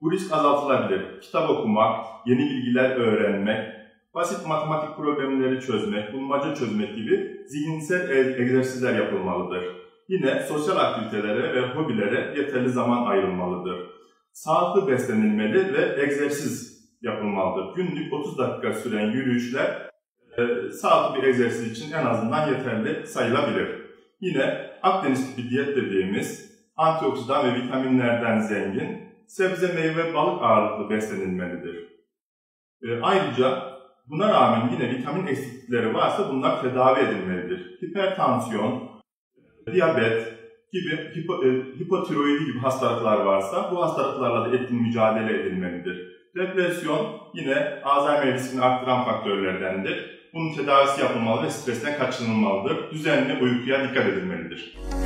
Bu risk azaltılabilir. Kitap okumak, yeni bilgiler öğrenmek, basit matematik problemleri çözmek, bulmaca çözmek gibi zihinsel egzersizler yapılmalıdır. Yine sosyal aktivitelere ve hobilere yeterli zaman ayrılmalıdır. Sağlıklı beslenilmeli ve egzersiz yapılmalıdır. Günlük 30 dakika süren yürüyüşler sağlıklı bir egzersiz için en azından yeterli sayılabilir. Yine Akdeniz tipi diyet dediğimiz antioksidan ve vitaminlerden zengin sebze, meyve, balık ağırlıklı beslenilmelidir. Ayrıca buna rağmen yine vitamin eksiklikleri varsa bunlar tedavi edilmelidir. Hipertansiyon, diyabet gibi, hipotiroidi gibi hastalıklar varsa bu hastalıklarla da etkin mücadele edilmelidir. Depresyon yine Alzheimer riskini arttıran faktörlerdendir. Bunun tedavisi yapılmalı ve stresten kaçınılmalıdır. Düzenli uykuya dikkat edilmelidir.